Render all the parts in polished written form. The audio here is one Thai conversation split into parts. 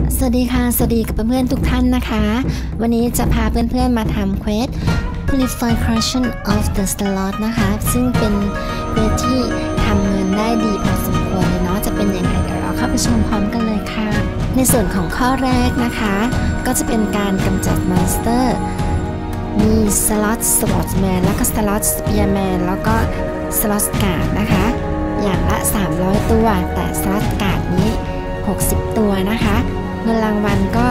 สวัสดีค่ะสวัสดีกับเพื่อนๆทุกท่านนะคะวันนี้จะพาเพื่อนๆมาทำเควส Purify Corruption of the Slot นะคะซึ่งเป็นเควสที่ทำเงินได้ดีพอสมควรเลยเนาะจะเป็นยังไงเดี๋ยวเราเข้าไปชมพร้อมกันเลยค่ะในส่วนของข้อแรกนะคะก็จะเป็นการกำจัดมอนสเตอร์มีสล็อตสปอร์ตแมนแล้วก็สล็อตสเปียร์แมนแล้วก็สล็อตการ์ดนะคะอย่างละ300ตัวแต่สล็อตการ์ดนี้60ตัวนะคะเงินรางวัลก็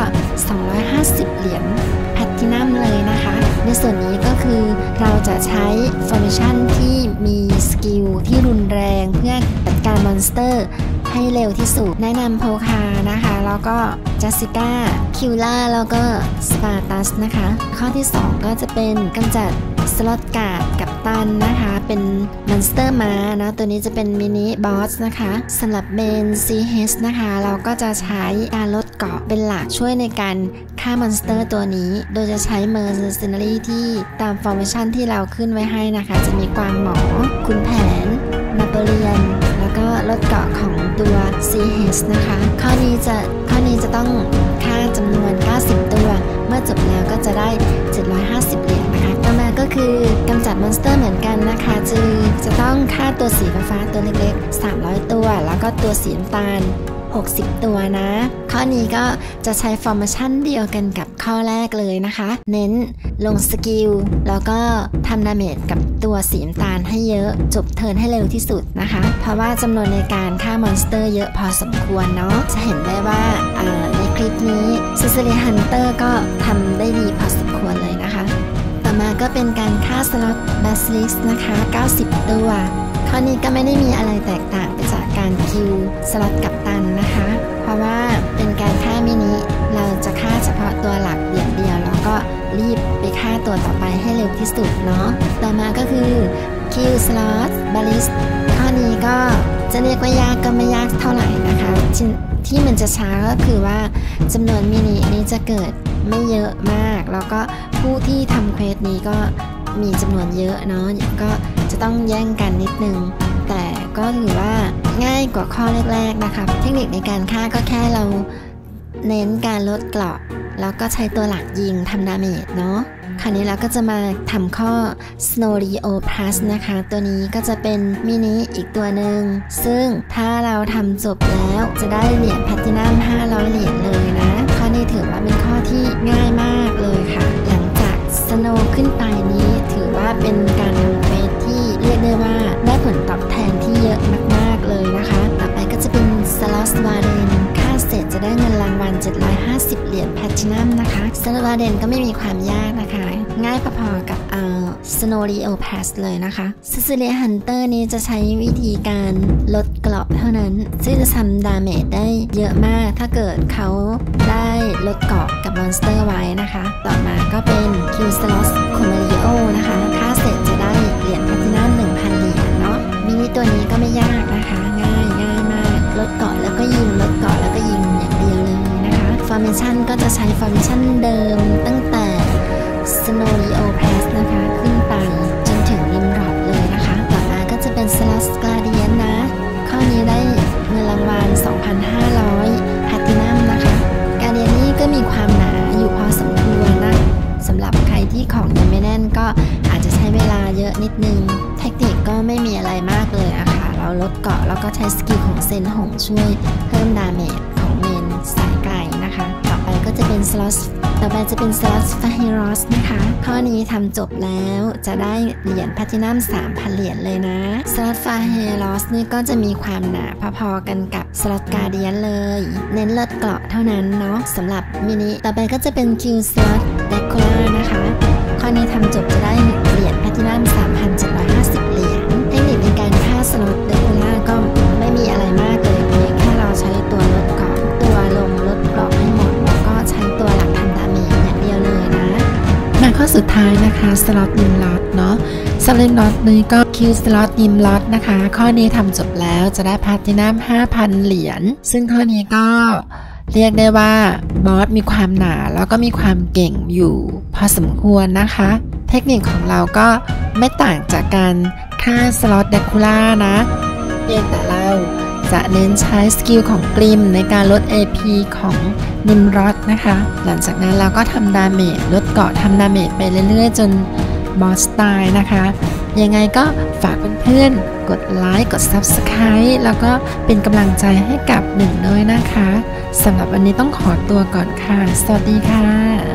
250เหรียญแพลทินัมเลยนะคะในส่วนนี้ก็คือเราจะใช้ฟอร์เมชันที่มีสกิลที่รุนแรงเพื่อจัดการมอนสเตอร์ให้เร็วที่สุดแนะนำโพคานะคะแล้วก็จัสสิก้าคิวล่าแล้วก็สปาร์ตัสนะคะข้อที่2ก็จะเป็นกำจัดสล็อตการ์ดกับตันนะคะเป็นมอนสเตอร์ม้านะตัวนี้จะเป็นมินิบอสนะคะสำหรับเมน CH นะคะเราก็จะใช้การลดเกราะเป็นหลักช่วยในการฆ่ามอนสเตอร์ตัวนี้โดยจะใช้เมอร์เซนารีที่ตามฟอร์เมชันที่เราขึ้นไว้ให้นะคะจะมีกวางหมอคุณแผนนาโปเลียนแล้วก็ลดเกราะของตัว CH นะคะข้อนี้จะต้องฆ่าจำนวน90ตัวเมื่อจบแล้วก็จะได้750เหรียญนะคะต่อมาก็คือกำจัดมอนสเตอร์เหมือนกันนะคะจะต้องฆ่าตัวสีฟ้าตัวเล็กๆ300ตัวแล้วก็ตัวสีน้ำตาล60ตัวนะข้อนี้ก็จะใช้ฟอร์มชั่นเดียวกันกับข้อแรกเลยนะคะเน้นลงสกิลแล้วก็ทำดาเมจกับตัวสีน้ำตาลให้เยอะจบเทิร์นให้เร็วที่สุดนะคะเพราะว่าจำนวนในการฆ่ามอนสเตอร์เยอะพอสมควรเนาะจะเห็นได้ว่าในคลิปนี้ซิซิลีฮันเตอร์ก็ทำได้ดีพอสมควรเลยนะคะต่อมาก็เป็นการฆ่าสล็อตบาซิลิสนะคะ90ตัวข้อนี้ก็ไม่ได้มีอะไรแตกต่างไปจากการคิวสล็อตกัปตันนะคะเพราะว่าเป็นการฆ่ามินิเราจะฆ่าเฉพาะตัวหลักอย่างเดียวแล้วก็รีบไปฆ่าตัวต่อไปให้เร็วที่สุดเนาะต่อมาก็คือคิวสล็อตบาลิสข้อนี้ก็จะเรียกว่ายากก็ไม่ยากเท่าไหร่นะคะที่มันจะช้าก็คือว่าจำนวนมินินี้จะเกิดไม่เยอะมากแล้วก็ผู้ที่ทำเควสนี้ก็มีจำนวนเยอะเนาะก็จะต้องแย่งกันนิดนึงแต่ก็ถือว่าง่ายกว่าข้อแรกๆนะคะเทคนิคในการฆ่าก็แค่เราเน้นการลดเกราะแล้วก็ใช้ตัวหลักยิงทำดาเมจเนาะคราวนี้เราก็จะมาทำข้อ Snow Leo Plus นะคะตัวนี้ก็จะเป็นมินิอีกตัวหนึ่งซึ่งถ้าเราทำจบแล้วจะได้เหรียญแพลทินัม500เหรียญเลยนะข้อนี้ถือว่าเป็นข้อที่ง่ายมากเลยค่ะหลังจาก Snow ขึ้นไปนี้ถือว่าเป็นการทำเควสที่เรียกได้ว่าได้ผลตอบแทนที่เยอะมากๆเลยนะคะต่อไปก็จะเป็น Slot Warden ค่าเสร็จจะได้เงินรางวัล750เหรียญแพลทินัมนะคะ Slot Warden ก็ไม่มีความยากนะคะง่ายพอๆกับSnow Leo Pass เลยนะคะ Sicilian Hunter นี้จะใช้วิธีการลดเกราะเท่านั้นซึ่งจะทำดาเมจได้เยอะมากถ้าเกิดเขาได้ลดเกราะกับมอนสเตอร์ไว้นะคะต่อมาก็เป็น Q Slot Comario นะคะค่าเสร็จจะได้เหรียญแพลทินัม 1,000 เหรียญเนาะมินิตัวนี้ก็ไม่ยากนะคะง่ายมากลดเกราะแล้วก็ยิงลดเกราะแล้วก็ยิงอย่างเดียวเลยนะคะ Formation ก็จะใช้ Formation เดิมตั้งแต่ Snow Leo Pass นะคะขึ้นไปจนถึงริมรอบเลยนะคะต่อมาก็จะเป็น Slot Guardian นะข้อนี้ได้เงินรางวัล 2,500 แพลทินัมนะคะ Guardian นี้ก็มีความหนาอยู่พอสมควรนะสำหรับใครที่ของยังไม่แน่นก็อาจจะใช้เวลาเยอะนิดนึงเทคนิคก็ไม่มีอะไรมากเลยอะค่ะเราลดเกราะแล้วก็ใช้สกิลของเซนหงช่วยเพิ่มดาเมจของเมนสายไกลนะคะต่อไปก็จะเป็นสล็อตฟาเฮรอสนะคะข้อนี้ทำจบแล้วจะได้เหรียญแพลทินัม 3,000 เหรียญเลยนะสล็อตฟาเฮรอสนี่ก็จะมีความหนาพอๆกันกับสล็อตการ์เดียนเลยเน้นลดเกราะเท่านั้นเนาะสำหรับมินิต่อไปก็จะเป็นคิวสล็อตเดคูล่านะคะข้อนี้ทำจบจะได้เหรียญแพลทินัม 3,750 เหรียญเทคนิคในการฆ่าสล็อตเดคูล่าก็ไม่มีอะไรมากเลยเพียงแค่เราใช้ตัวลดเกราะตัวลงลดเกราะให้หมดแล้วก็ใช้ตัวหลักทำดาเมจอย่างเดียวเลยนะมาข้อสุดท้ายนะคะสล็อตนิมลอตเนาะสล็อตนี้ก็คิวสล็อตนิมลอตนะคะข้อนี้ทำจบแล้วจะได้แพลทินัม 5,000 เหรียญซึ่งข้อนี้ก็เรียกได้ว่าบอสมีความหนาแล้วก็มีความเก่งอยู่พอสมควรนะคะเทคนิคของเราก็ไม่ต่างจากการฆ่าสล็อตเดคูล่านะเพียงแต่เราจะเน้นใช้สกิลของกริมในการลด AP ของนิมรอดนะคะ หลังจากนั้นเราก็ทำดาเมจลดเกาะทำดาเมจไปเรื่อยๆจนบอสตายนะคะยังไงก็ฝากเพื่อนๆกดไลค์กด Subscribe แล้วก็เป็นกำลังใจให้กับหนึ่งด้วยนะคะสำหรับวันนี้ต้องขอตัวก่อนค่ะสวัสดีค่ะ